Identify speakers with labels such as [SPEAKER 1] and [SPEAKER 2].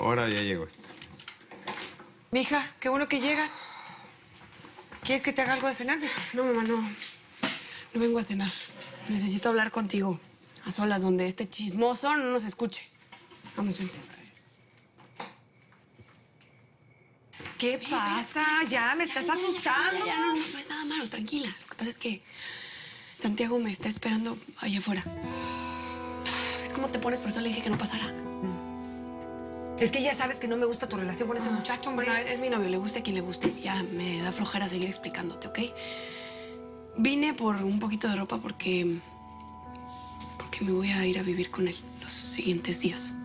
[SPEAKER 1] Ahora ya llegó.
[SPEAKER 2] Mija, qué bueno que llegas. ¿Quieres que te haga algo de cenar, mija?
[SPEAKER 3] No, mamá, no. No vengo a cenar. Necesito hablar contigo. A solas, donde este chismoso no nos escuche. Vamos, vente.
[SPEAKER 2] ¿Qué pasa? Ya, me estás asustando.
[SPEAKER 3] Ya, no es nada malo, tranquila. Lo que pasa es que Santiago me está esperando allá afuera. ¿Ves cómo te pones? Por eso le dije que no pasara.
[SPEAKER 2] Es que ya sabes que no me gusta tu relación con ese muchacho, hombre.
[SPEAKER 3] Bueno, es mi novio, le guste a quien le guste. Ya me da flojera seguir explicándote, ¿ok? Vine por un poquito de ropa porque me voy a ir a vivir con él los siguientes días.